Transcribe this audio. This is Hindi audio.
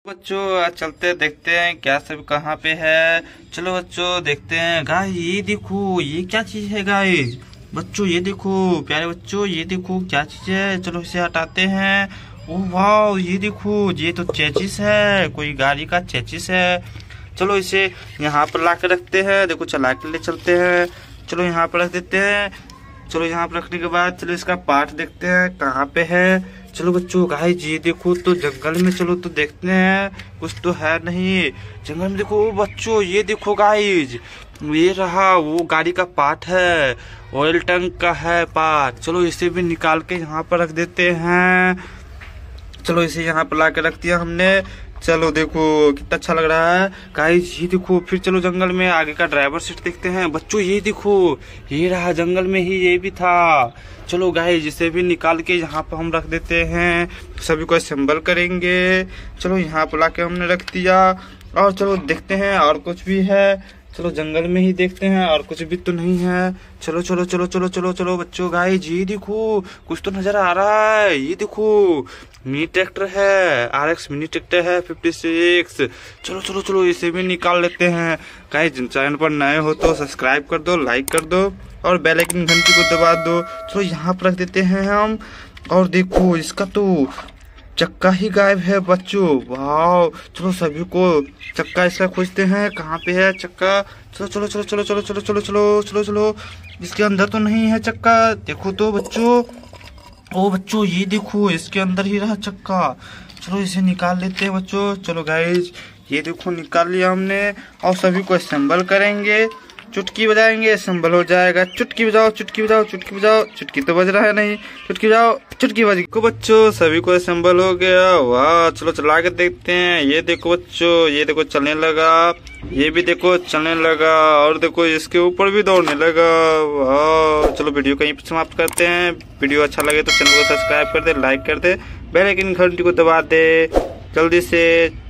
बच्चों आज चलते देखते हैं क्या सब कहाँ पे है। चलो बच्चों देखते हैं। गाइस ये देखो ये क्या चीज है। गाइस बच्चों ये देखो, प्यारे बच्चों ये देखो क्या चीज है। चलो इसे हटाते हैं। ओह वाह ये देखो, ये तो चेचिस है, कोई गाड़ी का चेचिस है। चलो इसे यहाँ पर ला के रखते हैं। देखो चला के ले चलते हैं। चलो यहाँ पर रख देते हैं। चलो यहाँ पर रखने के बाद चलो इसका पार्ट देखते हैं कहाँ पे है। चलो बच्चों गाइस ये देखो तो जंगल में, चलो तो देखते हैं कुछ तो है नहीं जंगल में। देखो बच्चों ये देखो गाइस, ये रहा वो गाड़ी का पार्ट है, ऑयल टैंक का है पार्ट। चलो इसे भी निकाल के यहाँ पर रख देते हैं। चलो इसे यहाँ पर ला के रख दिया हमने। चलो देखो कितना अच्छा लग रहा है गाइस ये देखो। फिर चलो जंगल में आगे का ड्राइवर सीट देखते हैं। बच्चों ये देखो ये रहा, जंगल में ही ये भी था। चलो गाइस इसे भी निकाल के यहाँ पर हम रख देते हैं। सभी को असेंबल करेंगे। चलो यहाँ पर ला के हमने रख दिया। और चलो देखते हैं और कुछ भी है। चलो जंगल में ही देखते हैं और कुछ भी तो नहीं है। चलो चलो चलो चलो चलो चलो बच्चों गाइस ये देखो कुछ तो नजर आ रहा है। ये देखो मिनी ट्रैक्टर है, RX मिनी ट्रैक्टर है 56। चलो चलो चलो इसे भी निकाल लेते हैं। गाइस चैनल पर नए हो तो सब्सक्राइब कर दो, लाइक कर दो और बेल आइकन घंटी को दबा दो। चलो यहाँ पर रख देते हैं हम। और देखो इसका तो चक्का ही गायब है बच्चों। वाह चलो सभी को चक्का इसका खोजते हैं कहाँ पे है चक्का। चलो चलो चलो चलो चलो चलो चलो चलो चलो चलो इसके अंदर तो नहीं है चक्का। देखो तो बच्चों, ओ बच्चों ये देखो इसके अंदर ही रहा चक्का। चलो इसे निकाल लेते हैं बच्चों। चलो गाइस ये देखो निकाल लिया हमने। और सभी को असेंबल करेंगे, चुटकी बजाएंगे, असेंबल हो जाएगा। चुटकी बजाओ चुटकी बजाओ चुटकी बजाओ। चुटकी तो बज रहा है नहीं, चुटकी बजाओ चुटकी बज गई। बच्चों सभी को असेंबल हो गया। वाह चलो चला के देखते हैं। ये देखो बच्चों ये देखो चलने लगा, ये भी देखो चलने लगा और देखो इसके ऊपर भी दौड़ने लगा। वाह चलो वीडियो कहीं पर समाप्त करते हैं। वीडियो अच्छा लगे तो चैनल को सब्सक्राइब कर दे, लाइक कर दे, बेल आइकन घंटी को दबा दे जल्दी से।